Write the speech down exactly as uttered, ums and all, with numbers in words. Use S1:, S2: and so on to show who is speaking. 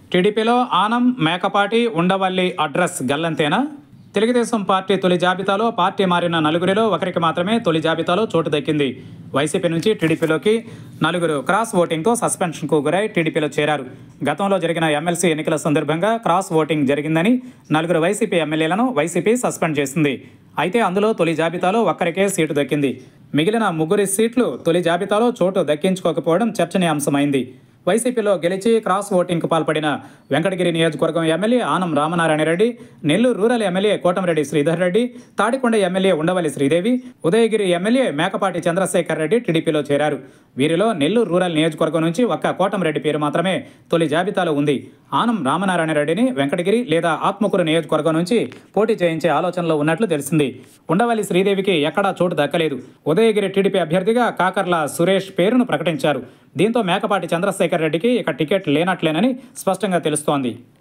S1: టీడీపీలో ఆనం, మేకపాటి, ఉండవల్లి అడ్రస్ గల్లంతేనా? తెలుగుదేశం పార్టీ తొలి జాబితాలో పార్టీ మారిన నలుగురిలో ఒకరికి మాత్రమే తొలి జాబితాలో చోటు దక్కింది. వైసీపీ నుంచి టీడీపీలోకి నలుగురు క్రాస్ ఓటింగ్తో సస్పెన్షన్కు గురై టీడీపీలో చేరారు. గతంలో జరిగిన ఎమ్మెల్సీ ఎన్నికల సందర్భంగా క్రాస్ ఓటింగ్ జరిగిందని నలుగురు వైసీపీ ఎమ్మెల్యేలను వైసీపీ సస్పెండ్ చేసింది. అయితే అందులో తొలి జాబితాలో ఒక్కరికే సీటు దక్కింది. మిగిలిన ముగ్గురి సీట్లు తొలి జాబితాలో చోటు దక్కించుకోకపోవడం చర్చనీయాంశమైంది. వైసీపీలో గెలిచి క్రాస్ ఓటింగ్కు పాల్పడిన వెంకటగిరి నియోజకవర్గం MLA Anam Ramanarayana Reddy, Nellore rural MLA Kotamreddy Sridhar Reddy, Tadikonda MLA Undavalli Sridevi, Udayagiri MLA Mekapati Chandrasekhar Reddy టీడీపీలో చేరారు. వీరిలో నెల్లూరు రూరల్ నియోజకవర్గం నుంచి ఒక్క కోటమిరెడ్డి పేరు మాత్రమే తొలి జాబితాలో ఉంది. ఆనం రామనారాయణ రెడ్డిని వెంకటగిరి లేదా ఆత్మకూరు నియోజకవర్గం నుంచి పోటీ చేయించే ఆలోచనలో ఉన్నట్లు తెలిసింది. ఉండవల్లి శ్రీదేవికి ఎక్కడా చోటు దక్కలేదు. ఉదయగిరి టీడీపీ అభ్యర్థిగా కాకర్ల సురేష్ పేరును ప్రకటించారు. దీంతో మేకపాటి చంద్రశేఖర్ రెడ్డికి ఇక టికెట్ లేనట్లేనని స్పష్టంగా తెలుస్తోంది.